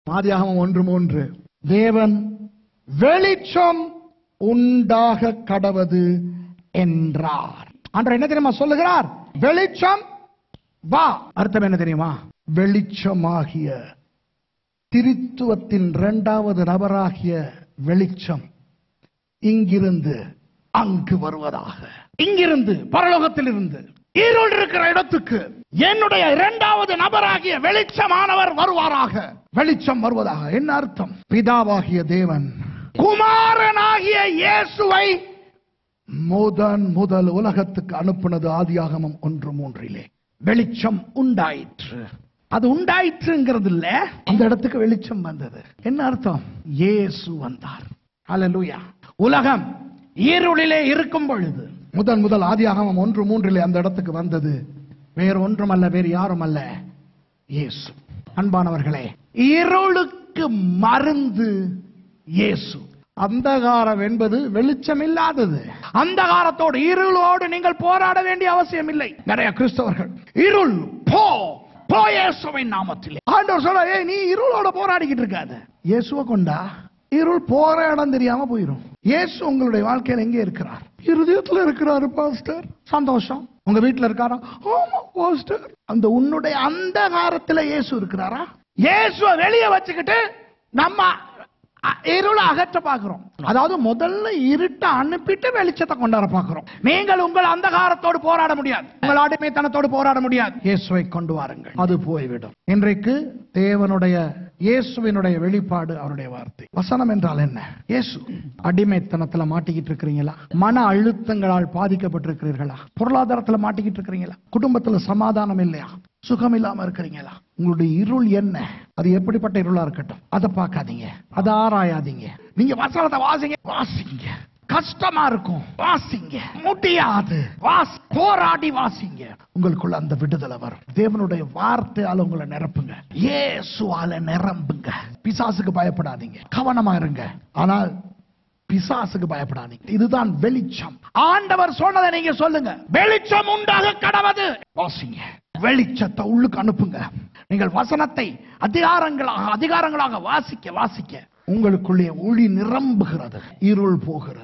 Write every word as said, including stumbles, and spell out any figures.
ஆதியாகமம் ஒன்று மூன்று. தேவன் வெளிச்சம் உண்டாக கடவது என்றார். ஆண்டவர் என்ன தெரியுமா சொல்லுகிறார்? வெளிச்சம் வா. அர்த்தம் என்ன தெரியுமா? வெளிச்சமாகிய திரித்துவத்தின் இரண்டாவது நபராகிய வெளிச்சம் இங்கிருந்து அங்கு வருவதாக. இங்கிருந்து பரலோகத்தில் இருந்து இருள் இருக்கிற இடத்துக்கு என்னுடைய இரண்டாவது நபராகிய வெளிச்சமானவர் வருவாராக. வெளிச்சம் வருவதாக. என்ன அர்த்தம்? பிதாவாகிய தேவன் குமாரனாகிய இயேசுவை முதன் முதல் உலகத்துக்கு அனுப்பினது ஆதியாகமம் ஒன்று மூன்றிலே. வெளிச்சம் உண்டாயிற்று. அது உண்டாயிற்றுங்கிறது இல்ல, அந்த இடத்துக்கு வெளிச்சம் வந்தது. என்ன அர்த்தம்? இயேசு வந்தார். ஹல்லேலூயா. உலகம் இருளிலே இருக்கும் பொழுது முதன் முதல் ஆதியாகமம் ஒன்று மூன்றிலே அந்த இடத்துக்கு வந்தது வேறு ஒன்றும் அல்ல, வேறு யாரும் அல்ல, இயேசு. அன்பானவர்களே, இருளுக்கு மருந்து இயேசு. அந்தகாரம் என்பது வெளிச்சம் இல்லாதது. அந்தகாரத்தோடு இருளோடு நீங்கள் போராட வேண்டிய அவசியம் இல்லை. நிறைய கிறிஸ்தவர்கள் இருள் போ போ இயேசுவின் நாமத்திலே. ஆண்டவர் சொல்ல, ஏய் நீ இருளோட போராடிக்கிட்டு இருக்காத, இயேசுவை கொண்டா இருள் போற இடம் தெரியாம போயிடும். இயேசு உங்களுடைய வாழ்க்கையில் எங்கே இருக்கிறார்? இருதயத்தில் இருக்கிறாரு பாஸ்டர். சந்தோஷம். உங்க வீட்டில் இருக்காரா? ஆமா பாஸ்டர். அந்த உன்னுடைய அந்தகாரத்தில் இயேசு இருக்கிறாரா? இயேசுவை வெளியே வச்சுக்கிட்டு நம்ம இருளை அகற்ற பார்க்கிறோம். அதாவது முதல்ல இருட்ட அனுப்பிட்டு வெளிச்சத்தை கொண்டாட பார்க்கிறோம். நீங்கள் உங்கள் அந்தகாரத்தோடு போராட முடியாது, உங்கள் அடிமைத்தனத்தோடு போராட முடியாது. இயேசுவை கொண்டு வாருங்கள், அது போய்விடும். இன்றைக்கு தேவனுடைய இயேசுவினுடைய வெளிப்பாடு அவருடைய வார்த்தை. வசனம் என்றால் என்ன? இயேசு. அடிமைத்தனத்துல மாட்டிக்கிட்டு இருக்கிறீங்களா? மன அழுத்தங்களால் பாதிக்கப்பட்டிருக்கிறீர்களா? பொருளாதாரத்துல மாட்டிக்கிட்டு இருக்கிறீங்களா? குடும்பத்துல சமாதானம் இல்லையா? சுகம் இல்லாம இருக்கிறீங்களா? உங்களுடைய இருள் என்ன? அது எப்படிப்பட்ட இருளா இருக்கட்டும், அதை பார்க்காதீங்க, அதை ஆராயாதீங்க. நீங்க வசனத்தை வாசிங்க, வாசிங்க. கஷ்டமா இருக்கும், வாசிங்க. முடியாது, வாசி. போராடி வாசிங்க. உங்களுக்குள்ள அந்த விடுதலை வரும். தேவனுடைய வார்த்தையால உங்களை நிரப்புங்க, இயேசுவால நிரம்புங்க. பிசாசுக்கு பயப்படாதீங்க, கவனமா இருங்க. ஆனால் பிசாசுக்கு பயப்படாதீங்க. இதுதான் வெளிச்சம். ஆண்டவர் சொன்னதை நீங்க சொல்லுங்க, வெளிச்சம் உண்டாக கடவது. வாசிங்க, வெளிச்சத்தை உள்ளுக்கு அனுப்புங்க. நீங்கள் வசனத்தை அதிகாரங்களாக அதிகாரங்களாக வாசிக்க வாசிக்க உங்களுக்குள்ளே ஒளி நிரம்புகிறது, இருள் போகிறது.